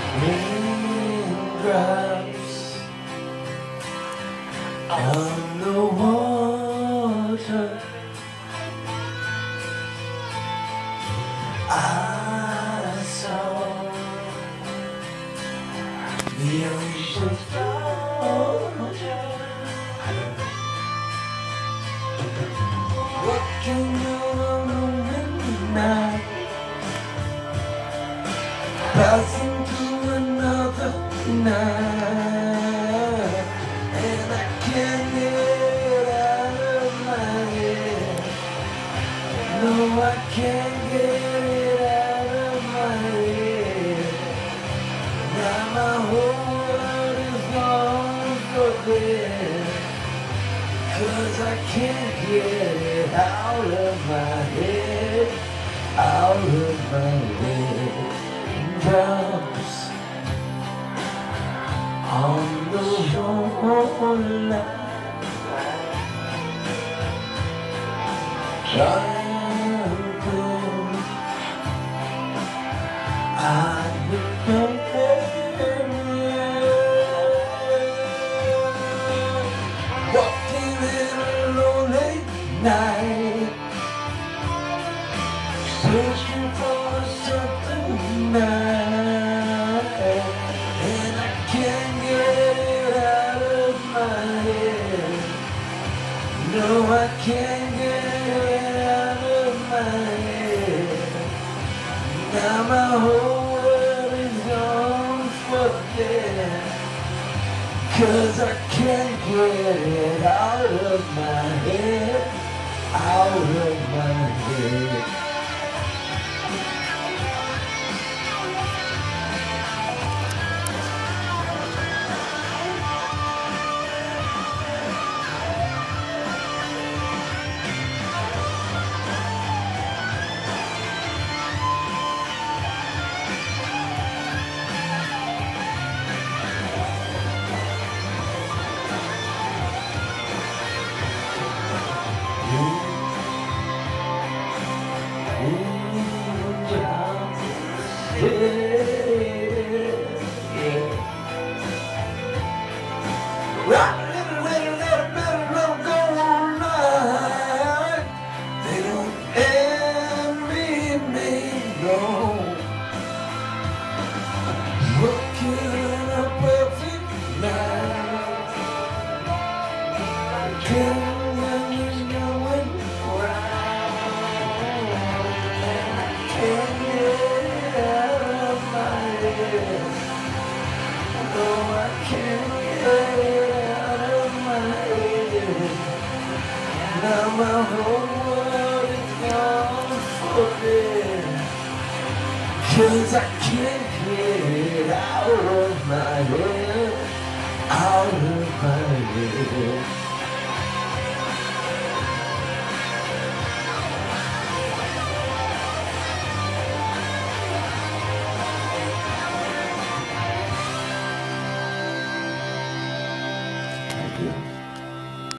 Raindrops on the water. I saw the ocean floater, walking on the midnight, passing through another night, and I can't get out of my head. No, I can't get it out of my head. Now my whole world is gone for dead, 'cause I can't get it out of my head, out of my head. Drops on the shoreline, I remember walking in a lonely night, searching for something nice, and I can't get it out of my head. No, I can't get it out of my head. Now my whole world is gone for dead, 'cause I can't get it out of my head, out of my head. They don't envy me, no. Working a perfect night, killing when you're going round, and I can't get it out of my head. No, I can't get it out of my head. Now my whole world is gone for dead, 'cause I can't get it out of my head, out of my head.